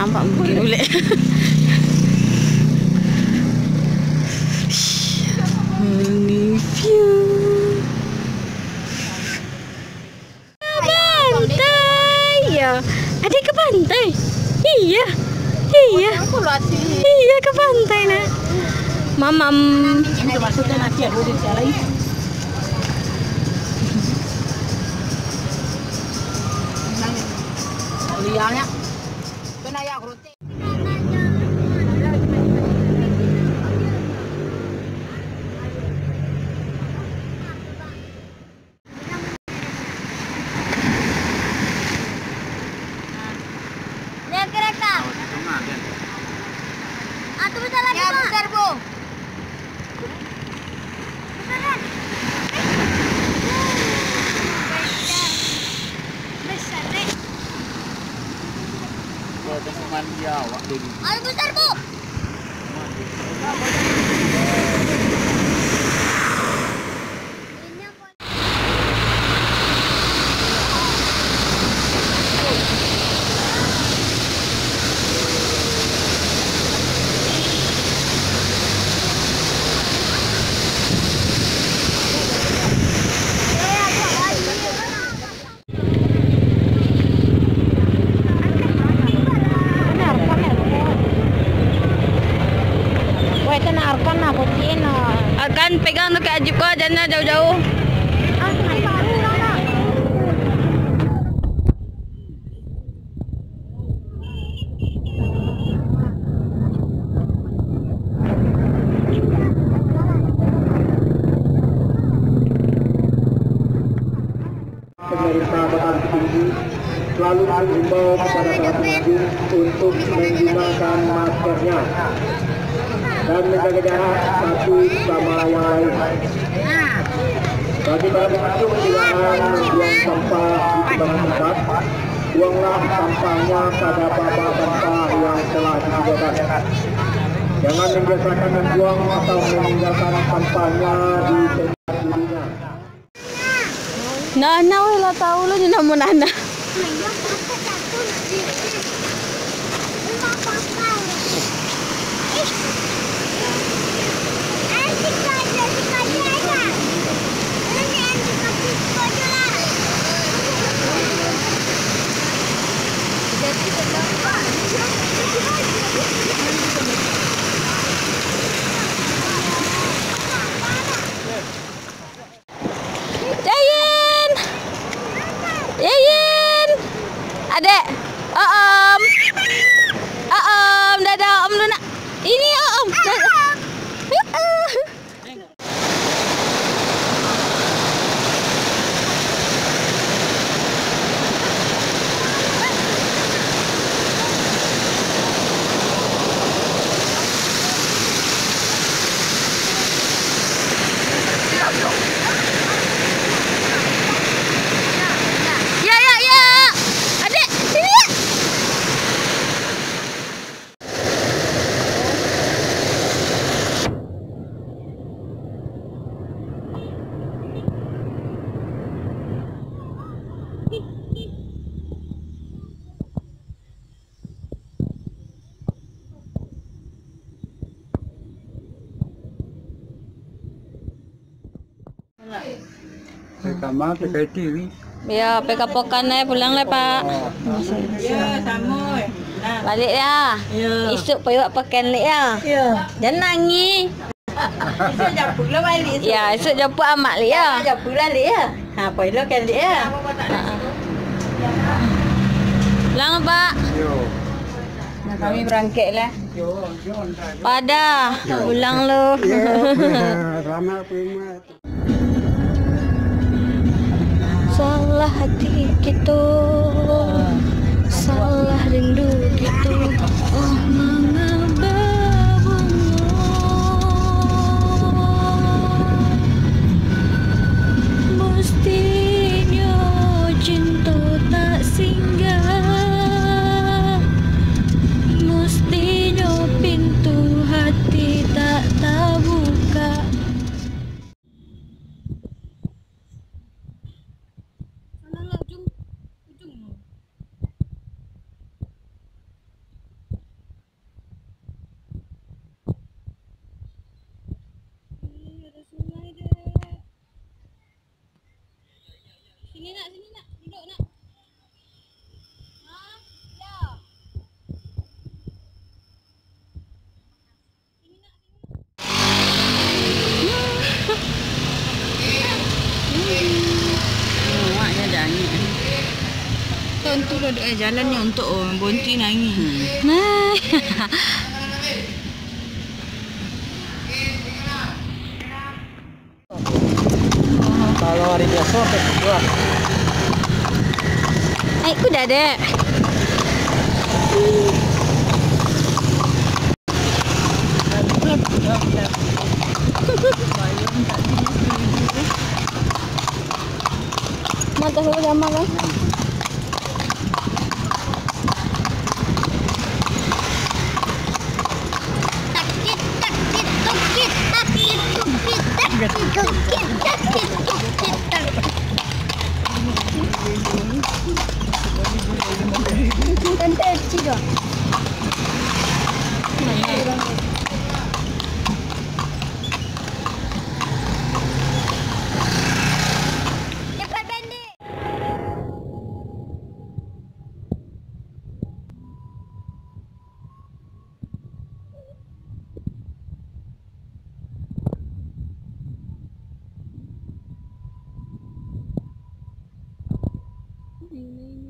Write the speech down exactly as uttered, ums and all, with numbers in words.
nampak mungkin boleh. Ini view pantai ya. Ada ke pantai? Iya. Iya. Iya ke pantai nah. Mamam. Itu maksudnya nanti ada di sana itu. Lihatnya. Kena ya roti. Lihat kereta. Ah, tu besar lagi, Pak. Ya, besar, Bu. Besaran. Besar, Nek. Oh, teman dia awak dulu. Ah, besar, Bu. Akan pegang tu ke Ajib kau jangan jauh-jauh. Pemerintah Batan Tinggi selalu mengimbau kepada para pengunjung untuk menggunakan maskernya dan menjaga jarak satu sama lain. Bagi para pengunjung jangan membuang sampah di tempat tempat, buanglah sampahnya pada bak sampah yang telah disediakan. Jangan membiasakan membuang atau meninggalkan sampahnya di tempat dirinya. Nana weh lah tahu lo jangan mau Nana. Jayin, Jayin, adek, om, om, dadah om lu nak, ini om, dadah. Ya ya ya, adek sini ya. Pertama pakai T V. Ya, peka pokan eh pulang lah Pak. Ya, sama. Balik ya. Ya. Esok payah pakai lek ya. Ya. Jangan nangis. Esok jemput lah balik. Ya, esok jemput amak lek ya. Jemput lah lek ya. Ha, payah kan lek ya. Pulang Pak. Yo. Nah, kami berangkat lah. Yo, yo. Pada pulang lo. Selamat pulang. Salah hati kita, salah rindu kita. Oh mengapa mestinya cinta tak singgah, mestinya pintu hati tak terbuka. Untuk ada jalannya untuk bonti nangis. Nah. Kalau hari biasa kedua. Naik kuda dek. Mata aku sama kan? Takit, takit, tukit, takit, tukit, takit, tukit, takit, tukit, takit. Tante Ciro. Cepat pendek. Ini